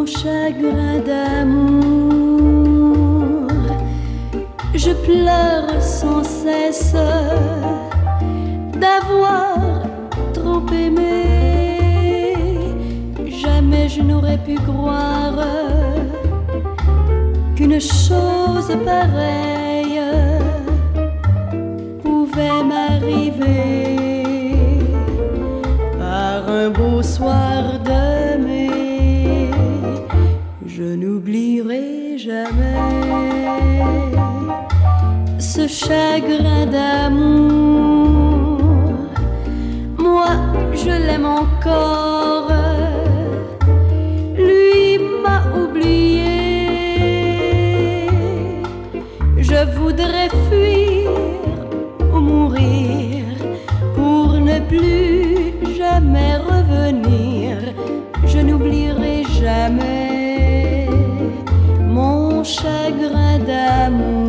chagrin d'amour. Je pleure sans cesse d'avoir trop aimé. Jamais je n'aurais pu croire qu'une chose pareille pouvait m'arriver. Par un beau soir de mai, je n'oublierai jamais ce chagrin d'amour. Moi, je l'aime encore, lui m'a oublié. Je voudrais fuir ou mourir pour ne plus jamais revenir. Je n'oublierai jamais mon chagrin d'amour.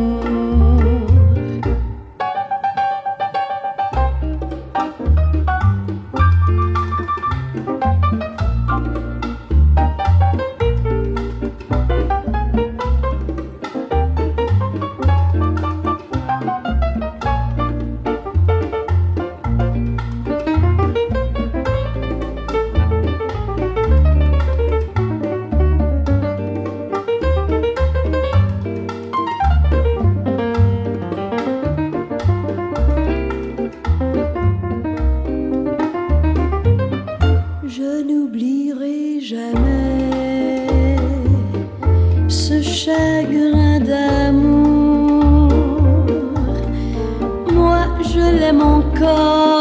Je n'oublierai jamais ce chagrin d'amour. Moi, je l'aime encore.